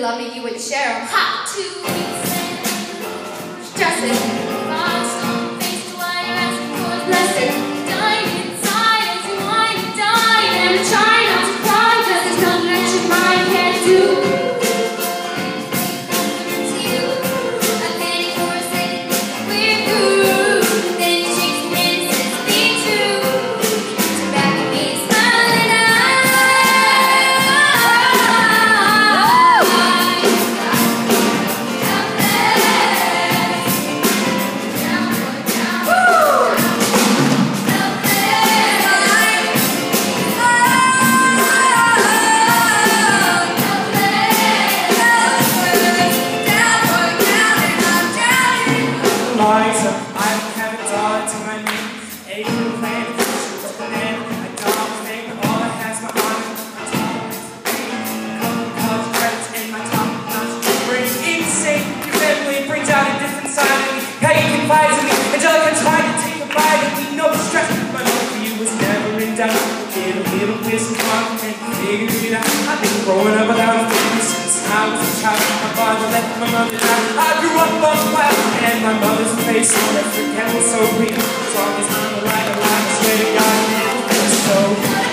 love me, you would share a hot 2 weeks and stressing. Lost face to why you're asking for a blessing. Dying inside as you whine and die. And try not to cry, cause there's nothing that your mind can't do. To you, I panic for a second, we're through. Then you shake your hand and says, be true. Turn back at me, smiling I have a dog to my name, a new plan, a banana, a dog thing, all I has my honor, my top is a couple college credits, and my top notch brings insane. Your family brings out a different side of me, how you confide in me, Angelica tried to take a bite of me, no stress, my love for you was never in doubt. Get a little bit of fun and figure it out. I've been growing up without a family since I was a child. My father left my mother down. I grew up on the wild, and my mother's face on that freak was so real. As long as I'm alive, I swear to God, it was so